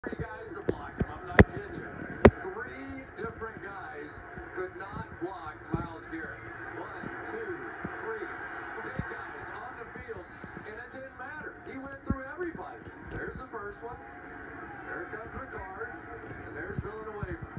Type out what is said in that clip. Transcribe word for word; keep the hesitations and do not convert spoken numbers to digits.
Three guys to block him. I'm not kidding you. Three different guys could not block Myles Garrett. One, two, three. Three guys on the field, and it didn't matter. He went through everybody. There's the first one. There comes Ricard, and there's Villanueva.